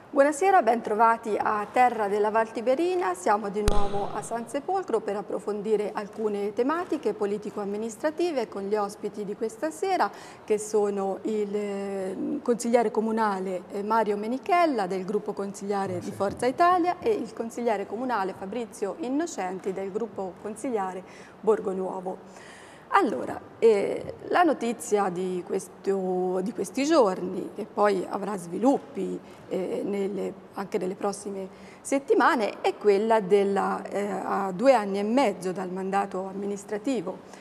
Buonasera, ben trovati a Terra della Val Tiberina. Siamo di nuovo a San Sepolcro per approfondire alcune tematiche politico-amministrative con gli ospiti di questa sera, che sono il consigliere comunale Mario Menichella del gruppo consigliare di Forza Italia e il consigliere comunale Fabrizio Innocenti del gruppo consigliare Borgo Nuovo. Allora, la notizia di questi giorni, e poi avrà sviluppi anche nelle prossime settimane, è quella a 2 anni e mezzo dal mandato amministrativo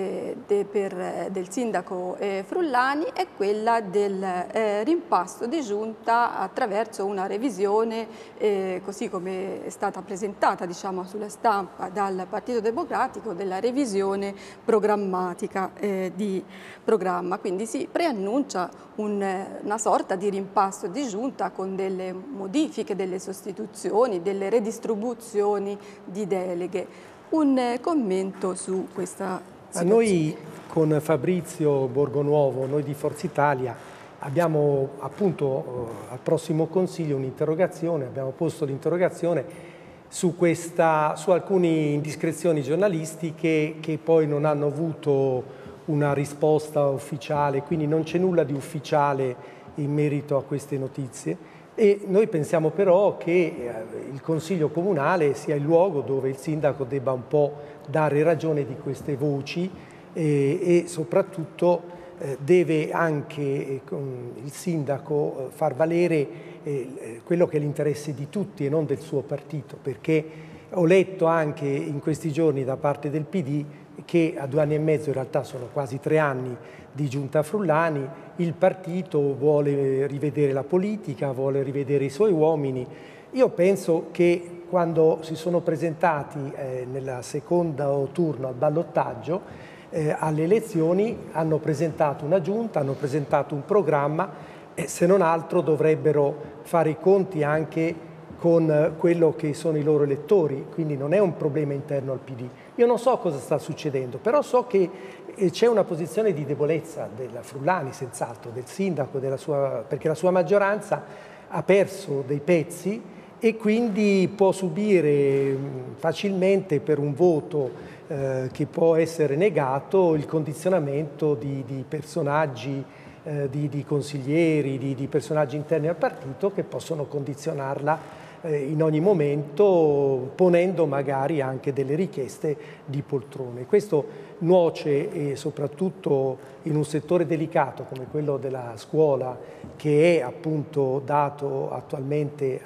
del sindaco Frullani, è quella del rimpasto di giunta attraverso una revisione, così come è stata presentata, diciamo, sulla stampa dal Partito Democratico, della revisione programmatica di programma. Quindi si preannuncia una sorta di rimpasto di giunta con delle modifiche, delle sostituzioni, delle redistribuzioni di deleghe. Un commento su questa Noi con Fabrizio Borgonuovo, noi di Forza Italia, abbiamo appunto al prossimo Consiglio un'interrogazione, abbiamo posto l'interrogazione su alcune indiscrezioni giornalistiche che poi non hanno avuto una risposta ufficiale, quindi non c'è nulla di ufficiale in merito a queste notizie. E noi pensiamo però che il Consiglio Comunale sia il luogo dove il sindaco debba un po' dare ragione di queste voci e soprattutto deve anche il sindaco far valere quello che è l'interesse di tutti e non del suo partito, perché ho letto anche in questi giorni da parte del PD che a 2 anni e mezzo, in realtà sono quasi 3 anni di giunta Frullani, il partito vuole rivedere la politica, vuole rivedere i suoi uomini. Io penso che quando si sono presentati nel secondo turno al ballottaggio alle elezioni hanno presentato una giunta, hanno presentato un programma e se non altro dovrebbero fare i conti anche con quello che sono i loro elettori, quindi non è un problema interno al PD. Io non so cosa sta succedendo, però so che c'è una posizione di debolezza della Frullani, senz'altro, del sindaco, perché la sua maggioranza ha perso dei pezzi e quindi può subire facilmente per un voto che può essere negato il condizionamento di personaggi, di consiglieri, di personaggi interni al partito che possono condizionarla in ogni momento, ponendo magari anche delle richieste di poltrone. Questo nuoce soprattutto in un settore delicato come quello della scuola, che è appunto dato attualmente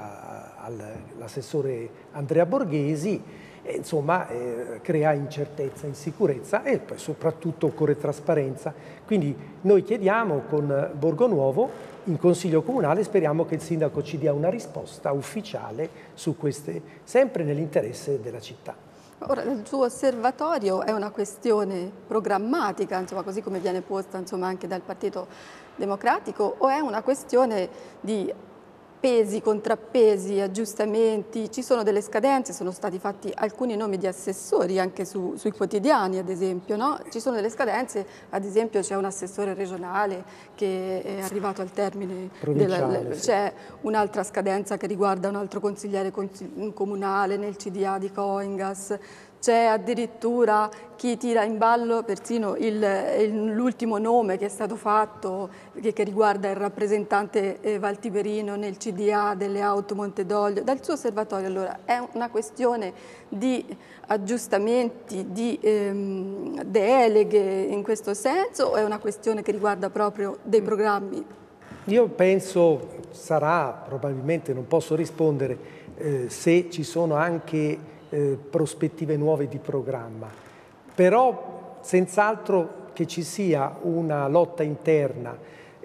all'assessore Andrea Borghesi. Insomma, crea incertezza, insicurezza e poi soprattutto occorre trasparenza. Quindi noi chiediamo con Borgonuovo in Consiglio Comunale, speriamo che il sindaco ci dia una risposta ufficiale su queste, sempre nell'interesse della città. Ora, il suo osservatorio è una questione programmatica, insomma, così come viene posta, insomma, anche dal Partito Democratico, o è una questione di pesi, contrappesi, aggiustamenti? Ci sono delle scadenze, sono stati fatti alcuni nomi di assessori anche sui quotidiani, ad esempio, no? Ci sono delle scadenze, ad esempio c'è un assessore regionale che è arrivato al termine, c'è un'altra scadenza che riguarda un altro consigliere comunale nel CDA di Coingas. C'è addirittura chi tira in ballo persino l'ultimo nome che è stato fatto, che riguarda il rappresentante valtiberino nel CDA delle auto Montedoglio. Dal suo osservatorio, allora, è una questione di aggiustamenti, di deleghe in questo senso, o è una questione che riguarda proprio dei programmi? Io penso sarà, probabilmente non posso rispondere, se ci sono anche prospettive nuove di programma, però senz'altro che ci sia una lotta interna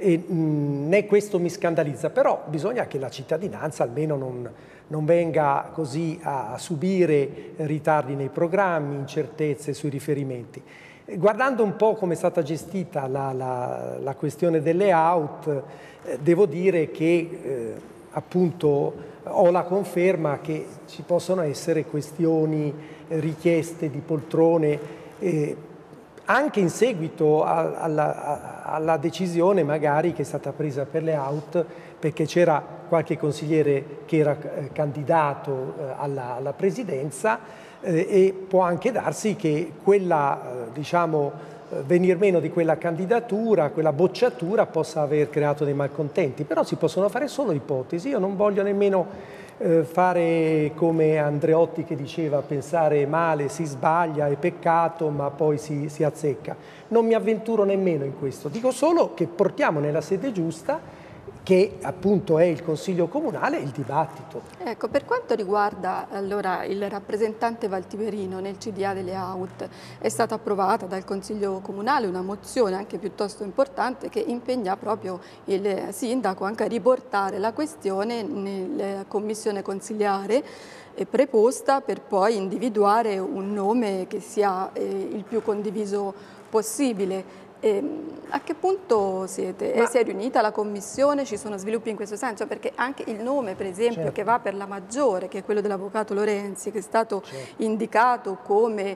né questo mi scandalizza, però bisogna che la cittadinanza almeno non venga così a subire ritardi nei programmi, incertezze sui riferimenti. Guardando un po' come è stata gestita la questione delle out, devo dire che appunto ho la conferma che ci possono essere questioni, richieste di poltrone anche in seguito alla decisione magari che è stata presa per le AUT, perché c'era qualche consigliere che era candidato alla presidenza, e può anche darsi che quella, diciamo, venir meno di quella candidatura, quella bocciatura possa aver creato dei malcontenti, però si possono fare solo ipotesi. Io non voglio nemmeno fare come Andreotti che diceva pensare male, si sbaglia, è peccato, ma poi si azzecca. Non mi avventuro nemmeno in questo, dico solo che portiamo nella sede giusta, che appunto è il Consiglio Comunale, il dibattito. Ecco, per quanto riguarda allora il rappresentante Valtiberino nel CDA delle AUT, è stata approvata dal Consiglio Comunale una mozione anche piuttosto importante che impegna proprio il sindaco anche a riportare la questione nella commissione consiliare preposta per poi individuare un nome che sia il più condiviso possibile. A che punto siete? Si è riunita la commissione? Ci sono sviluppi in questo senso? Perché anche il nome, per esempio, certo, che va per la maggiore, che è quello dell'avvocato Lorenzi, che è stato certo indicato come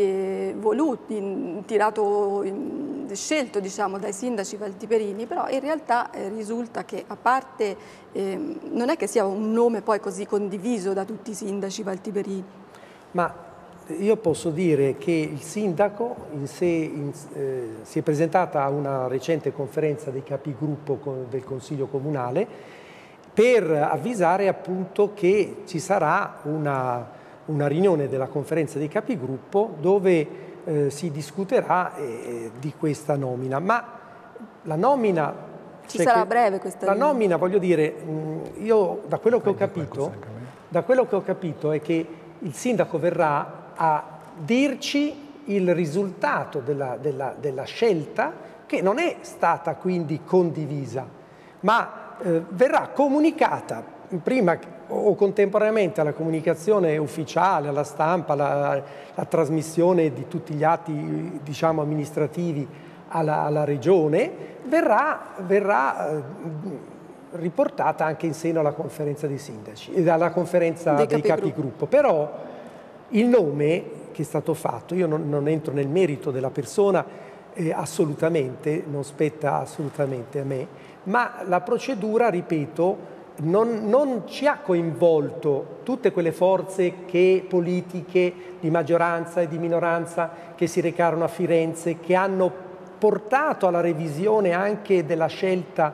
scelto diciamo, dai sindaci valtiberini, però in realtà risulta che a parte non è che sia un nome poi così condiviso da tutti i sindaci valtiberini. Ma io posso dire che il sindaco si è presentata a una recente conferenza dei capigruppo del Consiglio Comunale per avvisare appunto che ci sarà una riunione della conferenza dei capigruppo dove si discuterà di questa nomina. Ma la nomina... Ci sarà a breve questa riunione? La nomina, voglio dire, io da quello che ho capito è che il sindaco verrà a dirci il risultato della scelta, che non è stata quindi condivisa, ma verrà comunicata prima o contemporaneamente alla comunicazione ufficiale, alla stampa, la trasmissione di tutti gli atti, diciamo, amministrativi alla regione, verrà riportata anche in seno alla conferenza dei sindaci e alla conferenza dei capigruppo. Però il nome che è stato fatto, io non entro nel merito della persona, assolutamente, non spetta assolutamente a me, ma la procedura, ripeto, non ci ha coinvolto tutte quelle forze politiche di maggioranza e di minoranza che si recarono a Firenze, che hanno portato alla revisione anche della scelta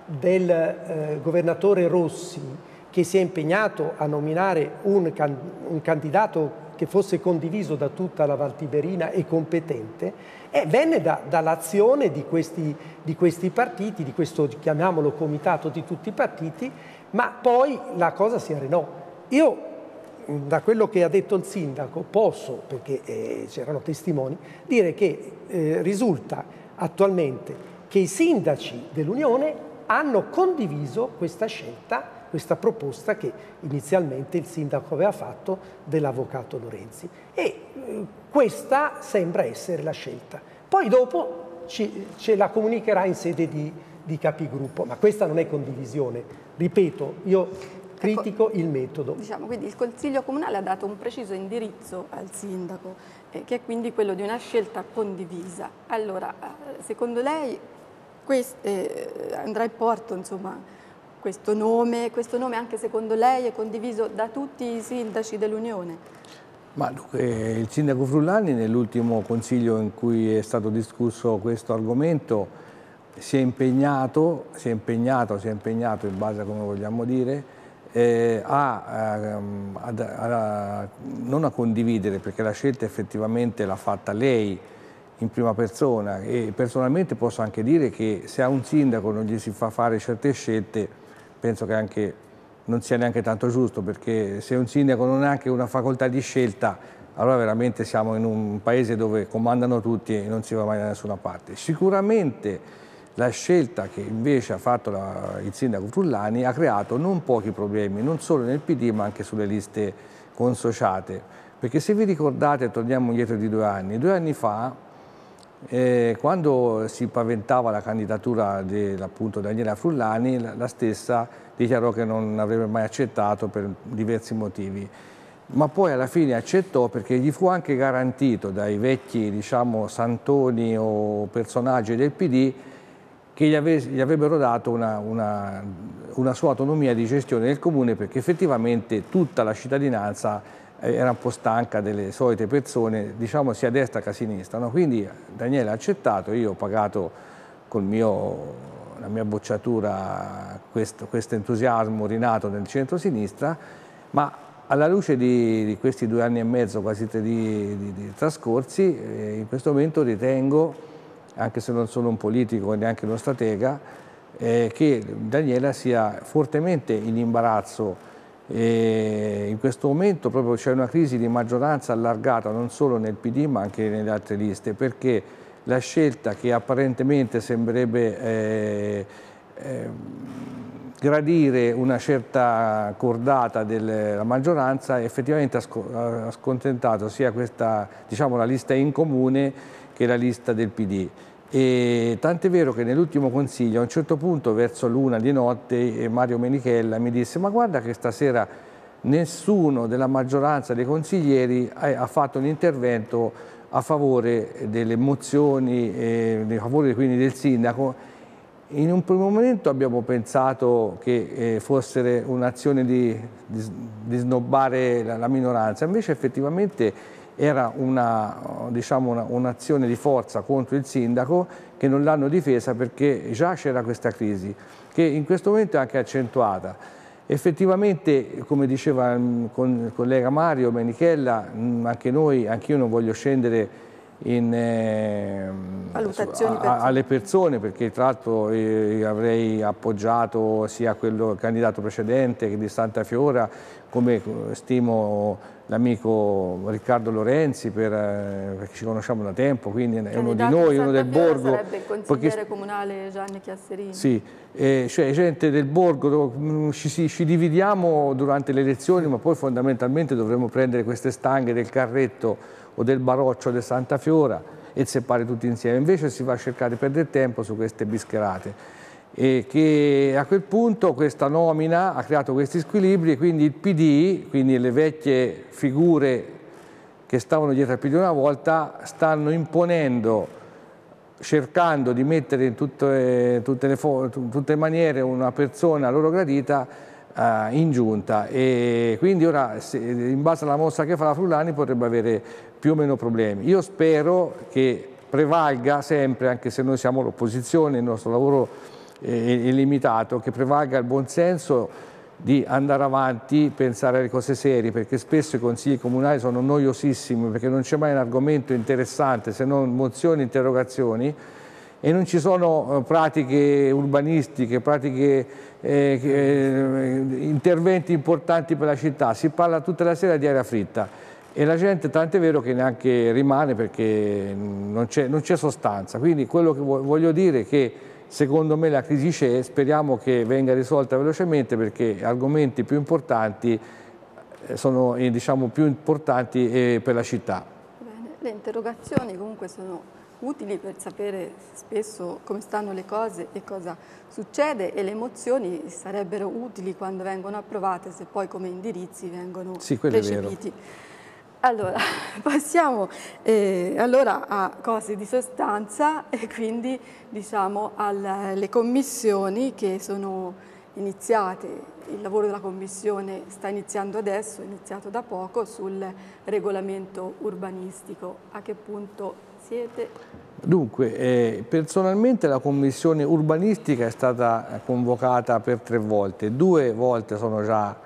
del governatore Rossi, che si è impegnato a nominare un candidato che fosse condiviso da tutta la Valtiberina e competente, venne dall'azione di questi partiti, di questo, chiamiamolo, comitato di tutti i partiti, ma poi la cosa si arenò. Io, da quello che ha detto il sindaco, posso, perché c'erano testimoni, dire che risulta attualmente che i sindaci dell'Unione hanno condiviso questa scelta, questa proposta che inizialmente il sindaco aveva fatto dell'avvocato Lorenzi, e questa sembra essere la scelta. Poi dopo ce la comunicherà in sede di capigruppo, ma questa non è condivisione. Ripeto, io critico il metodo. Diciamo, quindi il Consiglio Comunale ha dato un preciso indirizzo al sindaco, che è quindi quello di una scelta condivisa. Allora, secondo lei andrà in porto, insomma, questo nome anche secondo lei è condiviso da tutti i sindaci dell'Unione? Ma il sindaco Frullani nell'ultimo consiglio in cui è stato discusso questo argomento si è impegnato in base a come vogliamo dire, non a condividere, perché la scelta effettivamente l'ha fatta lei in prima persona, e personalmente posso anche dire che se a un sindaco non gli si fa fare certe scelte, penso che anche non sia neanche tanto giusto, perché se un sindaco non ha anche una facoltà di scelta, allora veramente siamo in un paese dove comandano tutti e non si va mai da nessuna parte. Sicuramente la scelta che invece ha fatto il sindaco Frullani ha creato non pochi problemi, non solo nel PD ma anche sulle liste consociate, perché se vi ricordate, torniamo indietro di 2 anni fa, quando si paventava la candidatura appunto Daniela Frullani, la stessa dichiarò che non avrebbe mai accettato per diversi motivi. ma poi alla fine accettò perché gli fu anche garantito dai vecchi, diciamo, santoni o personaggi del PD che gli avrebbero dato una sua autonomia di gestione del comune, perché effettivamente tutta la cittadinanza era un po' stanca delle solite persone, diciamo sia a destra che a sinistra, no? Quindi Daniele ha accettato, io ho pagato con la mia bocciatura questo entusiasmo rinato nel centro-sinistra, ma alla luce di questi 2 anni e mezzo, quasi 3 di trascorsi, in questo momento ritengo, anche se non sono un politico e neanche uno stratega, che Daniela sia fortemente in imbarazzo. In questo momento proprio c'è una crisi di maggioranza allargata non solo nel PD ma anche nelle altre liste, perché la scelta che apparentemente sembrerebbe gradire una certa cordata della maggioranza effettivamente ha scontentato sia questa, diciamo, la lista in comune che la lista del PD. E tant'è vero che nell'ultimo consiglio a un certo punto verso l'1 di notte Mario Menichella mi disse: ma guarda che stasera nessuno della maggioranza dei consiglieri ha fatto un intervento a favore delle mozioni, a favore quindi del sindaco. In un primo momento abbiamo pensato che fosse un'azione di snobbare la minoranza, invece effettivamente era un'azione di forza contro il sindaco, che non l'hanno difesa perché già c'era questa crisi, che in questo momento è anche accentuata. Effettivamente, come diceva il collega Mario Menichella, anch'io non voglio scendere alle persone, perché tra l'altro avrei appoggiato sia il candidato precedente che di Santa Fiora, come stimo l'amico Riccardo Lorenzi, perché ci conosciamo da tempo, quindi è uno di noi, uno del borgo. Sarebbe il consigliere comunale Gianni Chiasserini. Sì, cioè gente del borgo, ci dividiamo durante le elezioni, ma poi fondamentalmente dovremmo prendere queste stanghe del carretto o del baroccio di Santa Fiora e seppare tutti insieme. Invece si va a cercare di perdere tempo su queste bischerate. E che a quel punto questa nomina ha creato questi squilibri e quindi il PD, quindi le vecchie figure che stavano dietro al PD una volta, stanno imponendo, cercando di mettere in tutte le maniere una persona loro gradita in giunta, e quindi ora in base alla mossa che fa la Frullani potrebbe avere più o meno problemi. Io spero che prevalga sempre, anche se noi siamo l'opposizione, il nostro lavoro è limitato, che prevalga il buonsenso di andare avanti, pensare alle cose serie, perché spesso i consigli comunali sono noiosissimi, perché non c'è mai un argomento interessante se non mozioni, interrogazioni, e non ci sono pratiche urbanistiche, interventi importanti per la città. Si parla tutta la sera di aria fritta e la gente, tant'è vero che neanche rimane, perché non c'è sostanza. Quindi quello che voglio dire è che secondo me la crisi c'è, speriamo che venga risolta velocemente, perché argomenti più importanti sono, diciamo, più importanti per la città. Bene. Le interrogazioni comunque sono utili per sapere spesso come stanno le cose e cosa succede, e le mozioni sarebbero utili quando vengono approvate, se poi come indirizzi vengono recepiti. Allora, passiamo allora a cose di sostanza, e quindi diciamo alle commissioni che sono iniziate. Il lavoro della commissione sta iniziando adesso, è iniziato da poco, sul regolamento urbanistico. A che punto siete? Dunque, personalmente la commissione urbanistica è stata convocata per 3 volte, 2 volte sono già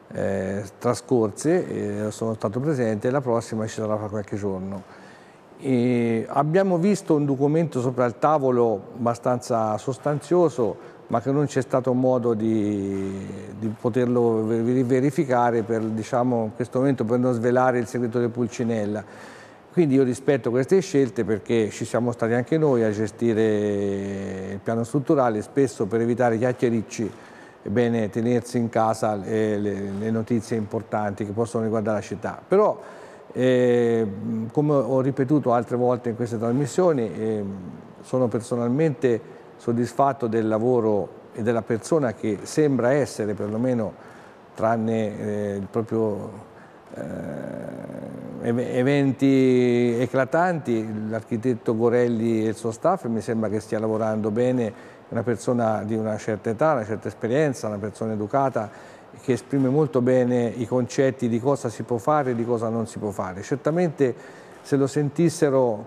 trascorse, sono stato presente, la prossima ci sarà fra qualche giorno. Abbiamo visto un documento sopra il tavolo abbastanza sostanzioso, ma che non c'è stato modo di poterlo verificare diciamo, in questo momento, per non svelare il segreto del Pulcinella. Quindi io rispetto queste scelte, perché ci siamo stati anche noi a gestire il piano strutturale, spesso per evitare chiacchiericci è bene tenersi in casa le notizie importanti che possono riguardare la città. Però, come ho ripetuto altre volte in queste trasmissioni, sono personalmente soddisfatto del lavoro e della persona che sembra essere, perlomeno tranne il proprio eventi eclatanti. L'architetto Gorelli e il suo staff mi sembra che stia lavorando bene, una persona di una certa età, una certa esperienza, una persona educata, che esprime molto bene i concetti di cosa si può fare e di cosa non si può fare. Certamente se lo sentissero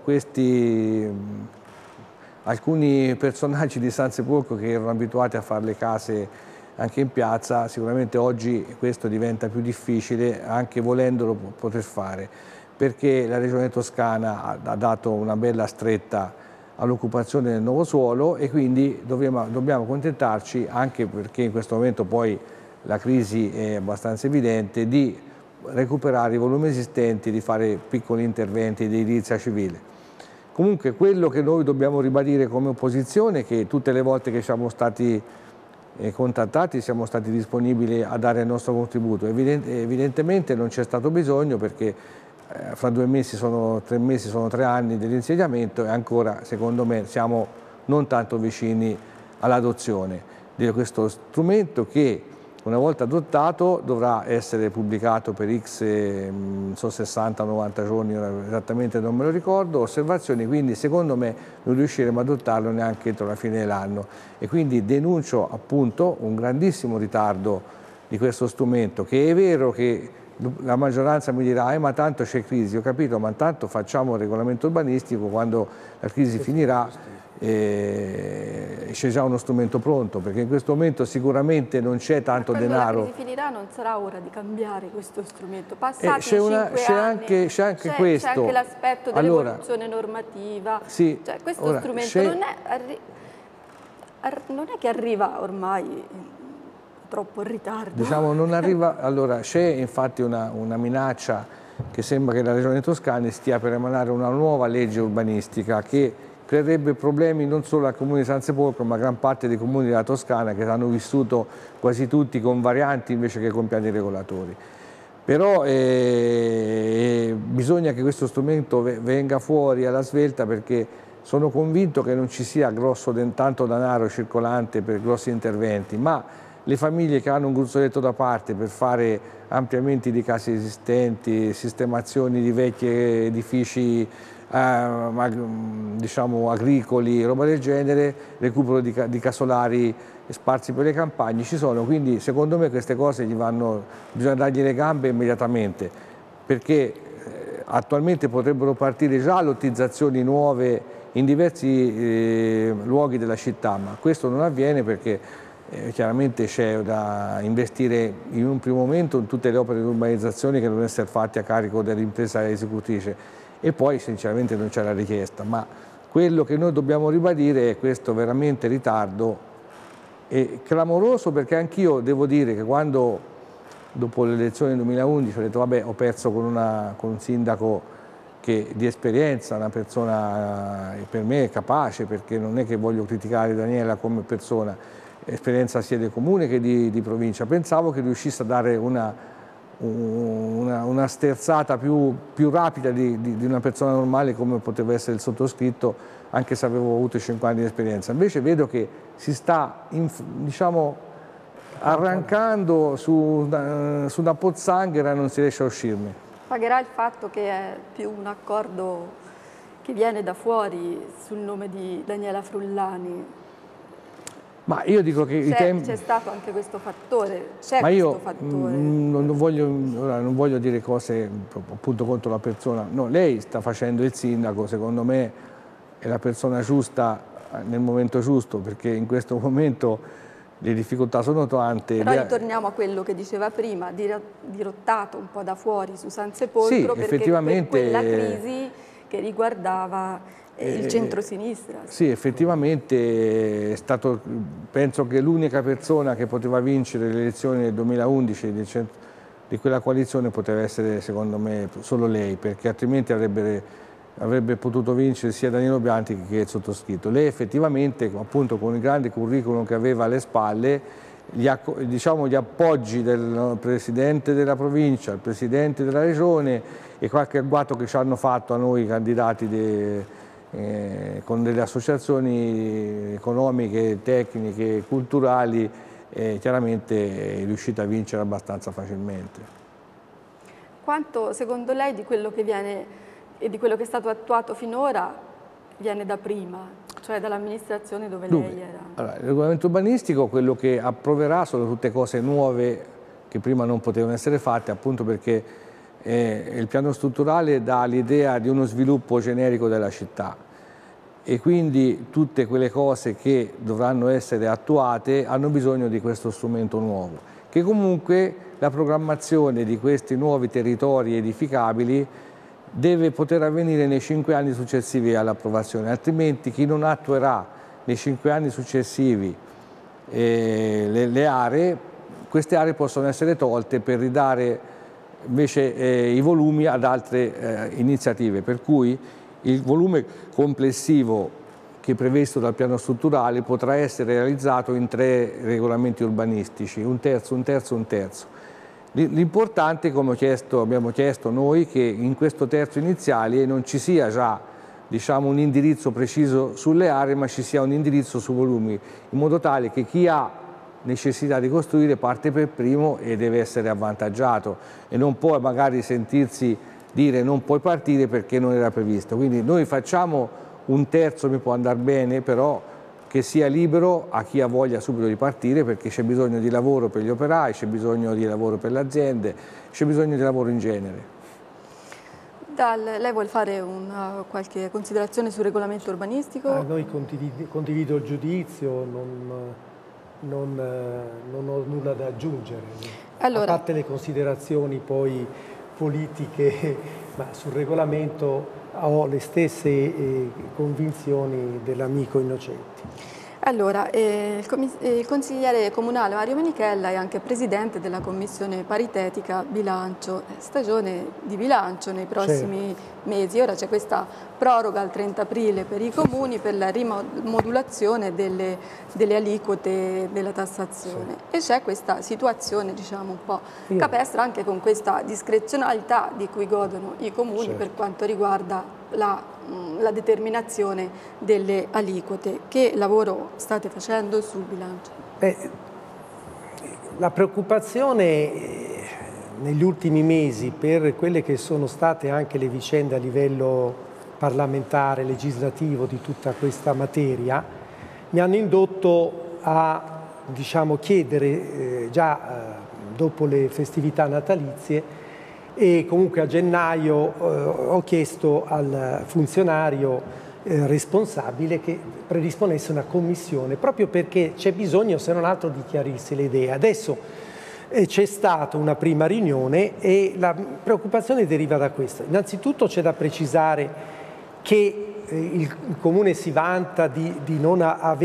alcuni personaggi di San Sepolcro che erano abituati a fare le case anche in piazza, sicuramente oggi questo diventa più difficile, anche volendolo poter fare, perché la Regione Toscana ha dato una bella stretta all'occupazione del nuovo suolo e quindi dobbiamo accontentarci, anche perché in questo momento poi la crisi è abbastanza evidente, di recuperare i volumi esistenti, di fare piccoli interventi di edilizia civile. Comunque quello che noi dobbiamo ribadire come opposizione è che tutte le volte che siamo stati contattati siamo stati disponibili a dare il nostro contributo. Evidentemente non c'è stato bisogno, perché fra 2 mesi sono 3 mesi, sono 3 anni dell'insediamento e ancora secondo me siamo non tanto vicini all'adozione di questo strumento che una volta adottato dovrà essere pubblicato per X, sono 60-90 giorni, esattamente non me lo ricordo, osservazioni, quindi secondo me non riusciremo ad adottarlo neanche entro la fine dell'anno e quindi denuncio appunto un grandissimo ritardo di questo strumento, che è vero che la maggioranza mi dirà ma tanto c'è crisi, ho capito, ma tanto facciamo il regolamento urbanistico, quando la crisi finirà c'è già uno strumento pronto, perché in questo momento sicuramente non c'è tanto denaro. Quando la crisi finirà non sarà ora di cambiare questo strumento, passati c'è anche questo. C'è anche l'aspetto dell'evoluzione normativa, sì, cioè, questo strumento non è che arriva ormai troppo in ritardo. Diciamo non arriva, allora c'è infatti una minaccia che sembra che la Regione Toscana stia per emanare una nuova legge urbanistica che creerebbe problemi non solo al comune di San Sepolcro ma a gran parte dei comuni della Toscana, che hanno vissuto quasi tutti con varianti invece che con piani regolatori. Però bisogna che questo strumento venga fuori alla svelta, perché sono convinto che non ci sia tanto denaro circolante per grossi interventi, ma le famiglie che hanno un gruzzoletto da parte per fare ampliamenti di case esistenti, sistemazioni di vecchi edifici diciamo agricoli, roba del genere, recupero di casolari sparsi per le campagne, ci sono, quindi secondo me queste cose bisogna dargli le gambe immediatamente, perché attualmente potrebbero partire già lottizzazioni nuove in diversi luoghi della città, ma questo non avviene perché chiaramente c'è da investire in un primo momento in tutte le opere di urbanizzazione che devono essere fatte a carico dell'impresa esecutrice e poi sinceramente non c'è la richiesta, ma quello che noi dobbiamo ribadire è questo veramente ritardo è clamoroso, perché anch'io devo dire che quando dopo le elezioni del 2011 ho detto vabbè, ho perso con un sindaco di esperienza, una persona per me capace, perché non è che voglio criticare Daniela come persona, esperienza sia del comune che di provincia, pensavo che riuscisse a dare una sterzata più rapida di una persona normale come poteva essere il sottoscritto, anche se avevo avuto 5 anni di esperienza. Invece vedo che si sta diciamo, arrancando su una pozzanghera e non si riesce a uscirne. Pagherà il fatto che è più un accordo che viene da fuori sul nome di Daniela Frullani. Ma io dico che c'è stato anche questo fattore, non voglio dire cose appunto contro la persona, no, lei sta facendo il sindaco, secondo me è la persona giusta nel momento giusto, perché in questo momento le difficoltà sono tante. Però ritorniamo a quello che diceva prima, dirottato un po' da fuori su San Sepolcro, sì, perché effettivamente, per quella crisi che riguardava il centro-sinistra. Sì, effettivamente è stato, penso che l'unica persona che poteva vincere le elezioni del 2011 di quella coalizione poteva essere secondo me solo lei, perché altrimenti avrebbe potuto vincere sia Danilo Bianchi che il sottoscritto. Lei effettivamente, appunto con il grande curriculum che aveva alle spalle, gli appoggi del Presidente della Provincia, il Presidente della Regione e qualche agguato che ci hanno fatto a noi candidati con delle associazioni economiche, tecniche, culturali, chiaramente è riuscita a vincere abbastanza facilmente. quanto secondo lei di quello che viene e di quello che è stato attuato finora viene da prima, cioè dall'amministrazione dove lei era? Allora, il regolamento urbanistico, quello che approverà sono tutte cose nuove che prima non potevano essere fatte, appunto perché il piano strutturale dà l'idea di uno sviluppo generico della città e quindi tutte quelle cose che dovranno essere attuate hanno bisogno di questo strumento nuovo, che comunque la programmazione di questi nuovi territori edificabili deve poter avvenire nei 5 anni successivi all'approvazione, altrimenti chi non attuerà nei 5 anni successivi le aree, queste aree possono essere tolte per ridare invece i volumi ad altre iniziative, per cui il volume complessivo che è previsto dal piano strutturale potrà essere realizzato in 3 regolamenti urbanistici, un terzo, un terzo, un terzo. L'importante, come abbiamo chiesto noi, che in questo terzo iniziale non ci sia già, diciamo, un indirizzo preciso sulle aree, ma ci sia un indirizzo su volumi, in modo tale che chi ha necessità di costruire parte per primo e deve essere avvantaggiato e non può magari sentirsi dire non puoi partire perché non era previsto. Quindi noi facciamo un terzo, mi può andare bene, però che sia libero a chi ha voglia subito di partire, perché c'è bisogno di lavoro per gli operai, c'è bisogno di lavoro per le aziende, c'è bisogno di lavoro in genere. Lei vuole fare qualche considerazione sul regolamento urbanistico? Noi condivido il giudizio, non ho nulla da aggiungere. Allora, a parte le considerazioni poi politiche, ma sul regolamento ho le stesse convinzioni dell'amico Innocenti. Allora, il consigliere comunale Mario Menichella è anche presidente della commissione paritetica bilancio, stagione di bilancio nei prossimi mesi. Ora c'è questa proroga al 30 aprile per i comuni per la rimodulazione delle aliquote della tassazione e c'è questa situazione, diciamo, un po' capestra anche con questa discrezionalità di cui godono i comuni per quanto riguarda la determinazione delle aliquote. Che lavoro state facendo sul bilancio? La preoccupazione negli ultimi mesi per quelle che sono state anche le vicende a livello parlamentare, legislativo di tutta questa materia mi hanno indotto a, diciamo, chiedere già dopo le festività natalizie e comunque a gennaio ho chiesto al funzionario responsabile che predisponesse una commissione, proprio perché c'è bisogno, se non altro, di chiarirsi le idee. Adesso c'è stata una prima riunione e la preoccupazione deriva da questo. Innanzitutto c'è da precisare che il Comune si vanta di non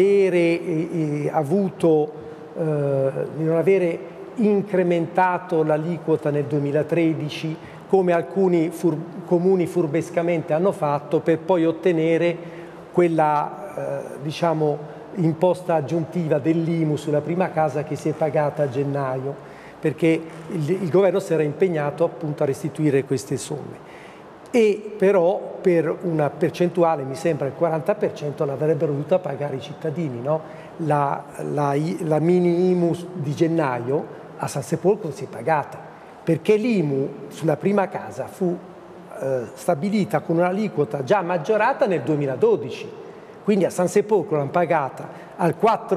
avere avuto, di non avere incrementato l'aliquota nel 2013 come alcuni comuni furbescamente hanno fatto per poi ottenere quella diciamo imposta aggiuntiva dell'IMU sulla prima casa che si è pagata a gennaio, perché il governo si era impegnato appunto a restituire queste somme e però per una percentuale, mi sembra il 40%, l'avrebbero dovuta pagare i cittadini, no? La mini IMU di gennaio a San Sepolcro si è pagata, perché l'IMU sulla prima casa fu stabilita con un'aliquota già maggiorata nel 2012, quindi a San Sepolcro l'hanno pagata al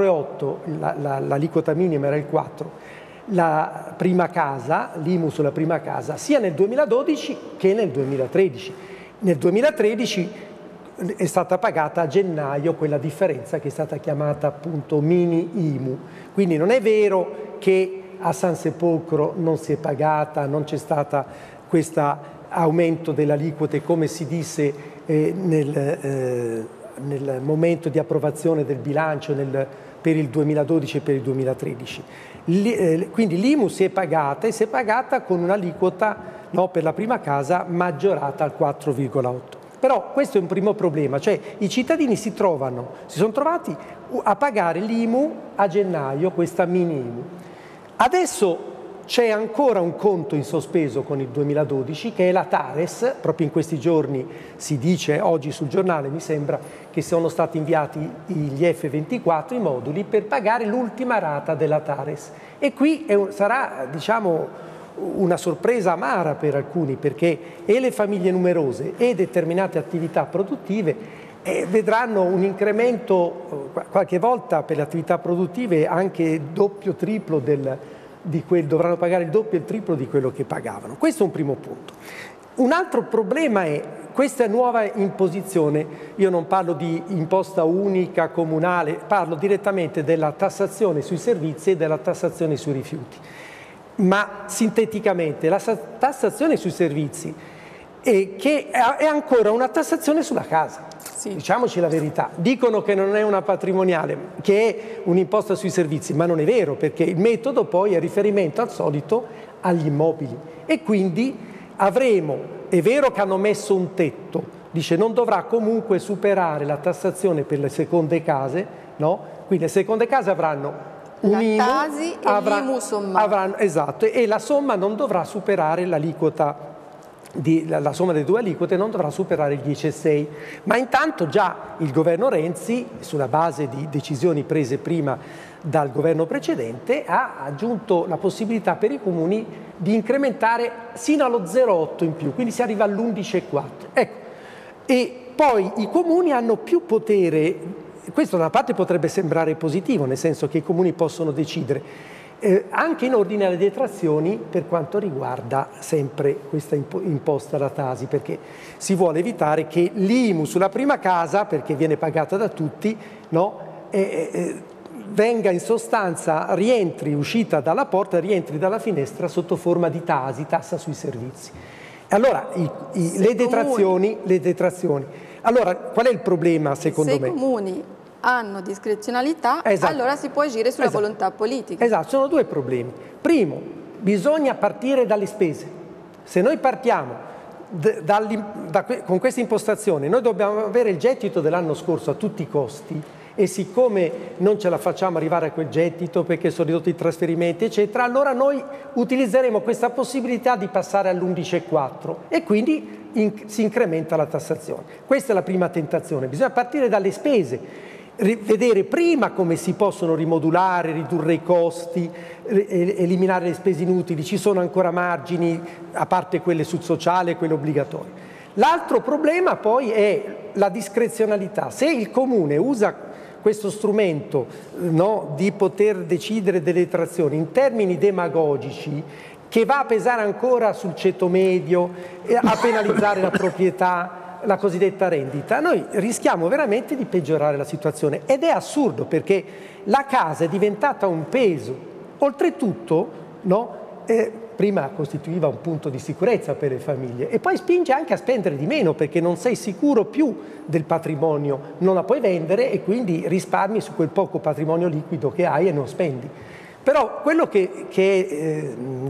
4,8, l'aliquota minima era il 4, la prima casa, l'IMU sulla prima casa, sia nel 2012 che nel 2013. Nel 2013 è stata pagata a gennaio quella differenza che è stata chiamata appunto mini IMU, quindi non è vero che a San Sepolcro non si è pagata, non c'è stata questo aumento delle aliquote come si disse nel momento di approvazione del bilancio per il 2012 e per il 2013. Quindi l'IMU si è pagata e si è pagata con un'aliquota per la prima casa maggiorata al 4,8. Però questo è un primo problema, cioè i cittadini si sono trovati a pagare l'IMU a gennaio, questa mini IMU. Adesso c'è ancora un conto in sospeso con il 2012 che è la TARES, proprio in questi giorni si dice, oggi sul giornale mi sembra, che sono stati inviati gli F24, i moduli, per pagare l'ultima rata della TARES. E qui sarà, diciamo, una sorpresa amara per alcuni, perché e le famiglie numerose e determinate attività produttive vedranno un incremento qualche volta per le attività produttive anche doppio, triplo dovranno pagare il doppio e il triplo di quello che pagavano. Questo è un primo punto. Un altro problema è questa nuova imposizione. Io non parlo di imposta unica comunale, parlo direttamente della tassazione sui servizi e della tassazione sui rifiuti. Ma sinteticamente la tassazione sui servizi che è ancora una tassazione sulla casa. Sì. Diciamoci la verità, dicono che non è una patrimoniale, che è un'imposta sui servizi, ma non è vero, perché il metodo poi è riferimento al solito agli immobili e quindi avremo, è vero che hanno messo un tetto, dice non dovrà comunque superare la tassazione per le seconde case, no? Quindi le seconde case avranno un IMU, TASI e l'IMU sommato. Esatto, e la somma non dovrà superare l'aliquota. La somma delle due aliquote non dovrà superare il 10,6, ma intanto già il governo Renzi, sulla base di decisioni prese prima dal governo precedente, ha aggiunto la possibilità per i comuni di incrementare sino allo 0,8 in più, quindi si arriva all'11,4. Ecco. E poi i comuni hanno più potere, questo da una parte potrebbe sembrare positivo, nel senso che i comuni possono decidere, anche in ordine alle detrazioni per quanto riguarda sempre questa imposta da Tasi, perché si vuole evitare che l'IMU sulla prima casa, perché viene pagata da tutti, no, venga in sostanza, uscita dalla porta, rientri dalla finestra sotto forma di Tasi, tassa sui servizi. Allora, le detrazioni. Allora, qual è il problema secondo me? Se i comuni hanno discrezionalità, esatto, allora si può agire sulla volontà politica. Esatto, sono due problemi. Primo, bisogna partire dalle spese. Se noi partiamo con questa impostazione, noi dobbiamo avere il gettito dell'anno scorso a tutti i costi e siccome non ce la facciamo arrivare a quel gettito perché sono ridotti i trasferimenti, eccetera, allora noi utilizzeremo questa possibilità di passare all'11,4 e quindi si incrementa la tassazione. Questa è la prima tentazione. Bisogna partire dalle spese. Vedere prima come si possono rimodulare, ridurre i costi, eliminare le spese inutili, ci sono ancora margini, a parte quelle sul sociale e quelle obbligatorie. L'altro problema poi è la discrezionalità. Se il comune usa questo strumento, no, di poter decidere delle detrazioni in termini demagogici, che va a pesare ancora sul ceto medio, a penalizzare la proprietà, la cosiddetta rendita, noi rischiamo veramente di peggiorare la situazione ed è assurdo perché la casa è diventata un peso. Oltretutto, no, prima costituiva un punto di sicurezza per le famiglie e poi spinge anche a spendere di meno perché non sei sicuro più del patrimonio, non la puoi vendere e quindi risparmi su quel poco patrimonio liquido che hai e non spendi. Però quello che è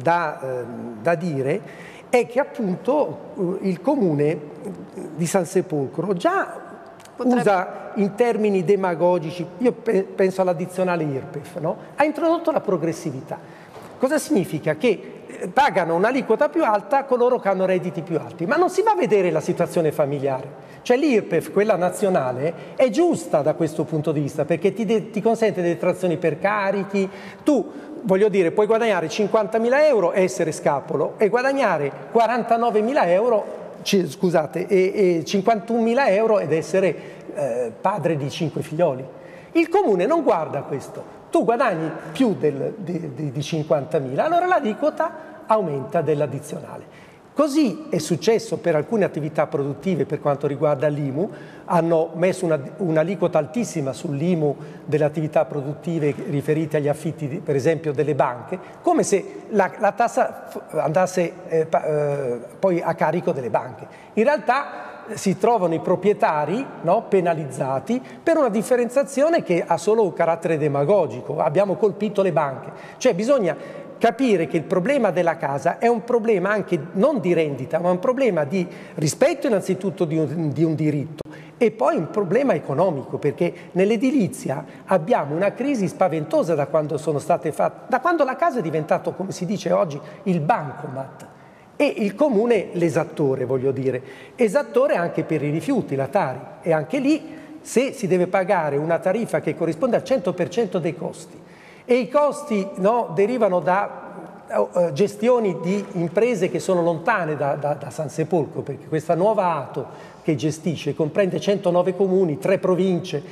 da dire è che appunto il comune di Sansepolcro già usa in termini demagogici, io penso all'addizionale IRPEF, no? Ha introdotto la progressività. Cosa significa? Che pagano un'aliquota più alta coloro che hanno redditi più alti, ma non si va a vedere la situazione familiare. Cioè l'IRPEF, quella nazionale, è giusta da questo punto di vista perché ti consente detrazioni per carichi, tu voglio dire, puoi guadagnare 50.000 euro e essere scapolo e guadagnare 49.000 euro, scusate, e 51.000 euro ed essere padre di 5 figlioli. Il comune non guarda questo. Tu guadagni più di 50.000, allora l'aliquota aumenta dell'addizionale. Così è successo per alcune attività produttive per quanto riguarda l'IMU, hanno messo un'aliquota altissima sull'IMU delle attività produttive riferite agli affitti, per esempio, delle banche, come se la tassa andasse poi a carico delle banche. In realtà si trovano i proprietari, no, penalizzati per una differenziazione che ha solo un carattere demagogico. Abbiamo colpito le banche. Cioè bisogna capire che il problema della casa è un problema anche non di rendita, ma un problema di rispetto innanzitutto di un diritto e poi un problema economico, perché nell'edilizia abbiamo una crisi spaventosa da quando sono state fatte, da quando la casa è diventato, come si dice oggi, il bancomat. E il comune l'esattore, voglio dire, esattore anche per i rifiuti, la Tari, e anche lì se si deve pagare una tariffa che corrisponde al 100% dei costi e i costi, no, derivano da gestioni di imprese che sono lontane da San Sepolcro, perché questa nuova ATO che gestisce comprende 109 comuni, 3 province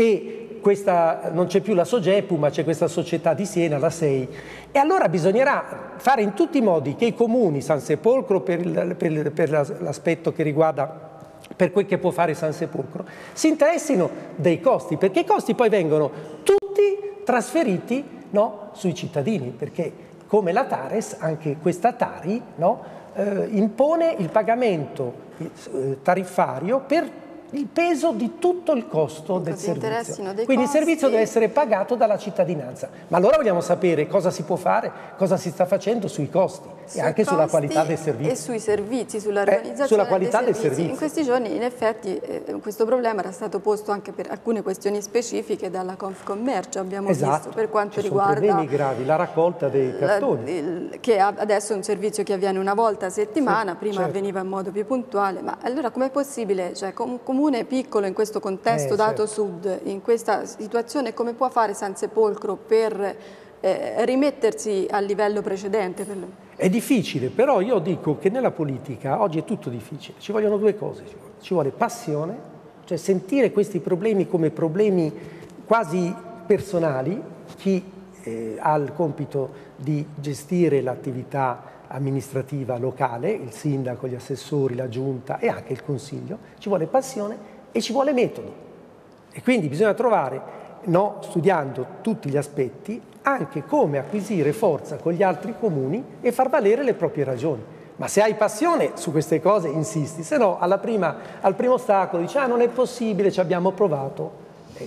e non c'è più la Sogepu, ma c'è questa società di Siena, la SEI, e allora bisognerà fare in tutti i modi che i comuni, San Sepolcro per l'aspetto che riguarda, per quel che può fare San Sepolcro, si interessino dei costi, perché i costi poi vengono tutti trasferiti, no, sui cittadini, perché come la Tares, anche questa Tari, no, impone il pagamento tariffario per il peso di tutto il costo del servizio. Quindi il servizio deve essere pagato dalla cittadinanza. Ma allora vogliamo sapere cosa si può fare, cosa si sta facendo sui costi e anche sulla qualità del servizio. E sui servizi, sull'organizzazione sulla qualità dei servizi. del servizio. In questi giorni in effetti questo problema era stato posto anche per alcune questioni specifiche dalla Confcommercio, abbiamo visto, per quanto riguarda problemi gravi, la raccolta dei cartoni. Che adesso è un servizio che avviene una volta a settimana, prima avveniva in modo più puntuale, ma allora com'è possibile, cioè un comune piccolo in questo contesto dato Sud, in questa situazione, come può fare San Sepolcro per rimettersi al livello precedente? È difficile, però io dico che nella politica oggi è tutto difficile, ci vogliono due cose, ci vuole passione, cioè sentire questi problemi come problemi quasi personali, chi ha il compito di gestire l'attività amministrativa locale, il sindaco, gli assessori, la giunta e anche il consiglio, ci vuole passione e ci vuole metodo. E quindi bisogna trovare, studiando tutti gli aspetti, anche come acquisire forza con gli altri comuni e far valere le proprie ragioni. Ma se hai passione su queste cose insisti, se no al primo ostacolo dici non è possibile, ci abbiamo provato.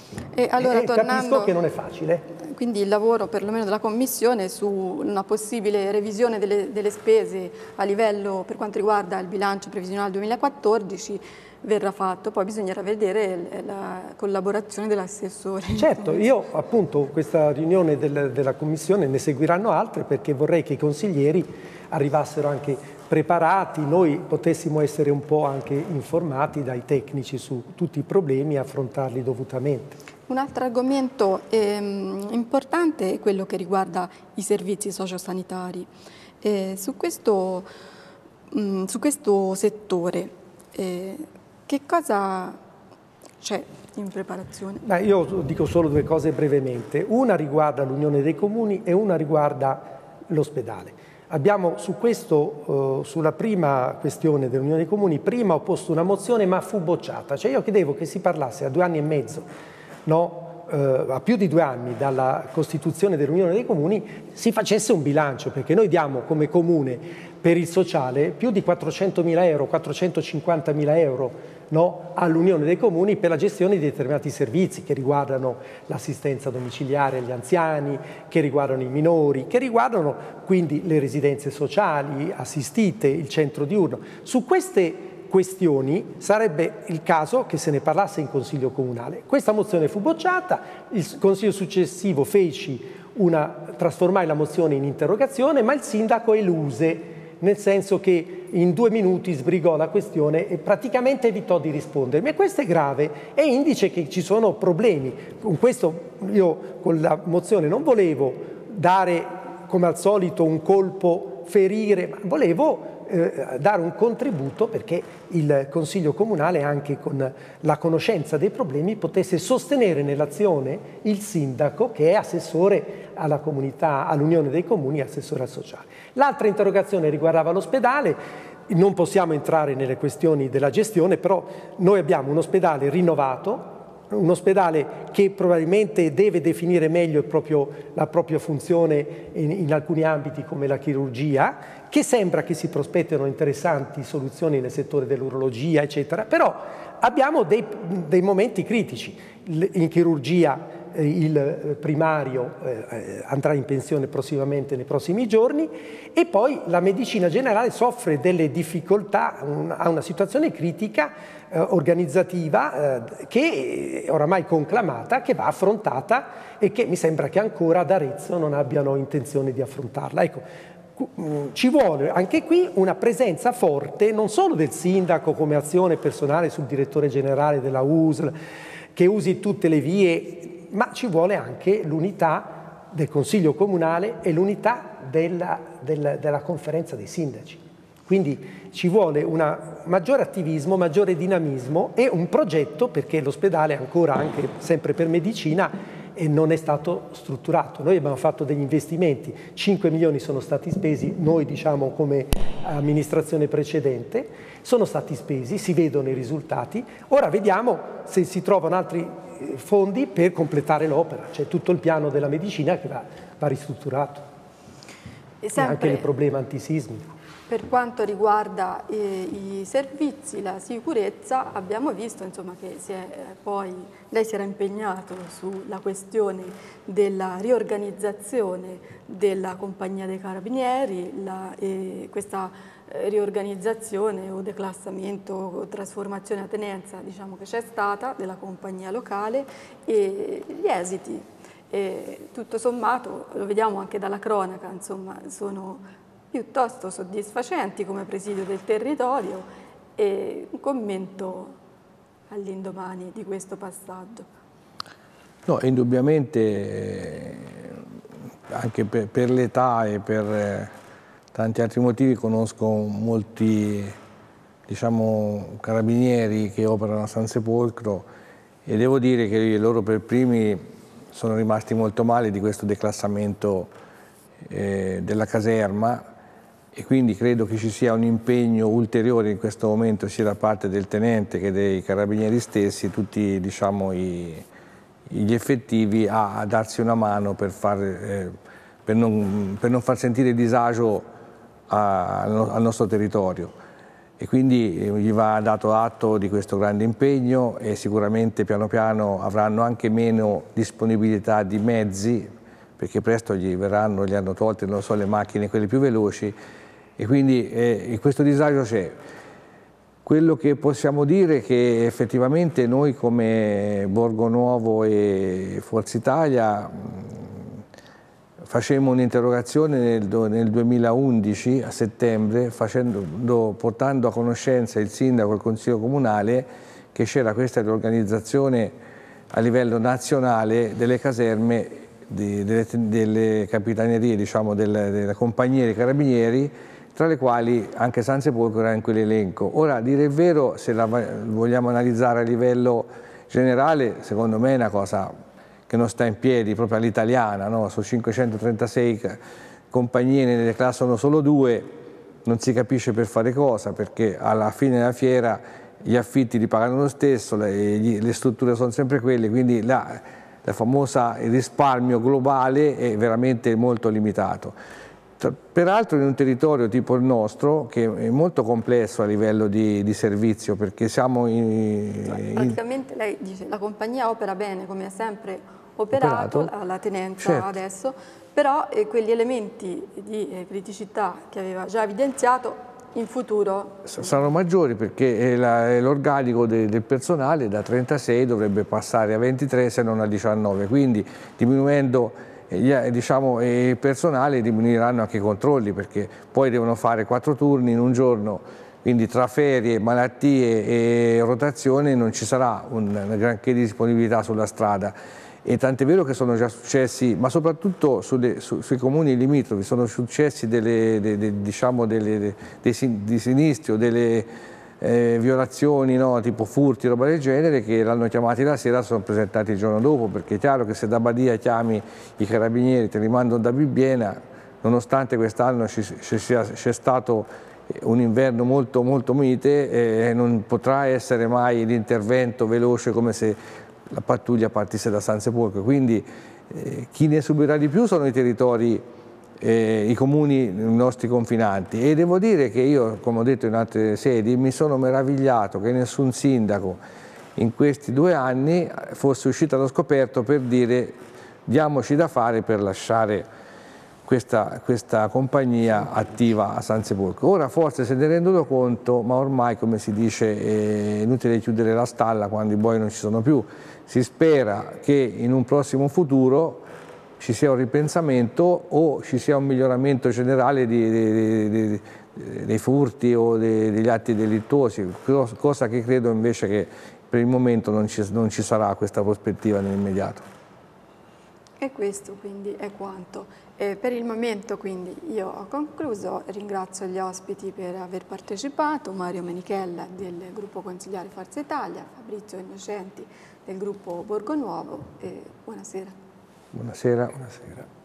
E allora, capisco che non è facile. Quindi il lavoro perlomeno della Commissione su una possibile revisione delle spese a livello per quanto riguarda il bilancio previsionale 2014 verrà fatto, poi bisognerà vedere la collaborazione dell'assessore. Certo, io appunto questa riunione della Commissione ne seguiranno altre perché vorrei che i consiglieri arrivassero anche preparati, noi potessimo essere un po' anche informati dai tecnici su tutti i problemi e affrontarli dovutamente. Un altro argomento importante è quello che riguarda i servizi sociosanitari. Su questo settore che cosa c'è in preparazione? Io dico solo due cose brevemente. Una riguarda l'Unione dei Comuni e una riguarda l'ospedale. Abbiamo su questo, sulla prima questione dell'Unione dei Comuni, prima ho posto una mozione ma fu bocciata. Cioè io chiedevo che si parlasse a 2 anni e mezzo, a più di 2 anni dalla costituzione dell'Unione dei Comuni, si facesse un bilancio, perché noi diamo come comune per il sociale più di 400.000 euro, 450.000 euro all'Unione dei Comuni per la gestione di determinati servizi che riguardano l'assistenza domiciliare agli anziani, che riguardano i minori, che riguardano quindi le residenze sociali, assistite, il centro diurno. Su queste questioni sarebbe il caso che se ne parlasse in Consiglio Comunale. Questa mozione fu bocciata, il Consiglio successivo trasformai la mozione in interrogazione, ma il sindaco eluse, nel senso che in 2 minuti sbrigò la questione e praticamente evitò di rispondermi. E questo è grave, è indice che ci sono problemi. Con questo io con la mozione non volevo dare come al solito un colpo, ferire, ma volevo dare un contributo perché il Consiglio Comunale, anche con la conoscenza dei problemi, potesse sostenere nell'azione il sindaco che è assessore alla comunità, all'Unione dei Comuni e assessore al sociale. L'altra interrogazione riguardava l'ospedale. Non possiamo entrare nelle questioni della gestione, però noi abbiamo un ospedale rinnovato, un ospedale che probabilmente deve definire meglio la propria funzione in alcuni ambiti come la chirurgia, che sembra che si prospettino interessanti soluzioni nel settore dell'urologia, eccetera, però abbiamo dei momenti critici. In chirurgia il primario andrà in pensione prossimamente nei prossimi giorni e poi la medicina generale soffre delle difficoltà, ha una situazione critica organizzativa che è oramai conclamata, che va affrontata e che mi sembra che ancora ad Arezzo non abbiano intenzione di affrontarla. Ecco, ci vuole anche qui una presenza forte non solo del sindaco come azione personale sul direttore generale della USL che usi tutte le vie, ma ci vuole anche l'unità del Consiglio Comunale e l'unità della conferenza dei sindaci. Quindi ci vuole un maggiore attivismo, maggiore dinamismo e un progetto, perché l'ospedale ancora, anche sempre per medicina, non è stato strutturato. Noi abbiamo fatto degli investimenti, 5 milioni sono stati spesi, noi diciamo come amministrazione precedente, sono stati spesi, si vedono i risultati, ora vediamo se si trovano altri fondi per completare l'opera, c'è tutto il piano della medicina che va ristrutturato, e anche il problema antisismico. Per quanto riguarda i servizi, la sicurezza, abbiamo visto insomma, che lei si era impegnato sulla questione della riorganizzazione della Compagnia dei Carabinieri, questa riorganizzazione o declassamento o trasformazione a tenenza diciamo, che c'è stata della compagnia locale e gli esiti. Tutto sommato, lo vediamo anche dalla cronaca, insomma, sono piuttosto soddisfacenti come presidio del territorio, e un commento all'indomani di questo passaggio. No, indubbiamente anche per l'età e per tanti altri motivi conosco molti diciamo, carabinieri che operano a San Sepolcro e devo dire che loro per primi sono rimasti molto male di questo declassamento della caserma, e quindi credo che ci sia un impegno ulteriore in questo momento sia da parte del tenente che dei carabinieri stessi, tutti diciamo, gli effettivi a darsi una mano per non far sentire disagio al nostro territorio, e quindi gli va dato atto di questo grande impegno e sicuramente piano piano avranno anche meno disponibilità di mezzi, perché presto gli hanno tolte, non so, le macchine quelle più veloci, e quindi questo disagio c'è. Quello che possiamo dire è che effettivamente noi come Borgo Nuovo e Forza Italia facemmo un'interrogazione nel 2011 a settembre portando a conoscenza il sindaco e il consiglio comunale che c'era questa riorganizzazione a livello nazionale delle caserme, delle capitanerie, diciamo, delle compagnie dei carabinieri, tra le quali anche San Sepolcro era in quell'elenco. Ora, a dire il vero, se la vogliamo analizzare a livello generale, secondo me è una cosa che non sta in piedi proprio all'italiana, no? Su 536 compagnie ne declassano solo 2, non si capisce per fare cosa, perché alla fine della fiera gli affitti li pagano lo stesso, le strutture sono sempre quelle, quindi la famosa risparmio globale è veramente molto limitato. Peraltro in un territorio tipo il nostro, che è molto complesso a livello di servizio, perché siamo praticamente lei dice la compagnia opera bene come ha sempre operato la tenenza, certo, adesso, però quegli elementi di criticità che aveva già evidenziato in futuro saranno maggiori, perché l'organico del personale da 36 dovrebbe passare a 23 se non a 19, quindi diminuendo diciamo, il personale diminuiranno anche i controlli, perché poi devono fare 4 turni in un giorno, quindi tra ferie, malattie e rotazione non ci sarà un granché di disponibilità sulla strada, e tant'è vero che sono già successi, ma soprattutto sui comuni limitrofi, sono successi diciamo dei sinistri o delle violazioni, no, tipo furti, roba del genere, che l'hanno chiamati la sera, sono presentati il giorno dopo, perché è chiaro che se da Badia chiami i carabinieri, te li mandano da Bibbiena, nonostante quest'anno c'è stato un inverno molto mite, non potrà essere mai l'intervento veloce come se la pattuglia partisse da San Sepolcro, quindi chi ne subirà di più sono i territori, i comuni nostri confinanti, e devo dire che io, come ho detto in altre sedi, mi sono meravigliato che nessun sindaco in questi 2 anni fosse uscito allo scoperto per dire diamoci da fare per lasciare questa compagnia attiva a San Sepolcro. Ora forse se ne rendono conto, ma ormai, come si dice, è inutile chiudere la stalla quando i buoi non ci sono più. Si spera che in un prossimo futuro ci sia un ripensamento o ci sia un miglioramento generale dei furti o degli atti delittuosi, cosa che credo invece che per il momento non ci sarà questa prospettiva nell'immediato. E questo quindi è quanto. Per il momento quindi io ho concluso, ringrazio gli ospiti per aver partecipato, Mario Menichella del gruppo consigliare Forza Italia, Fabrizio Innocenti del gruppo Borgonuovo e buonasera. Buonasera. Buonasera.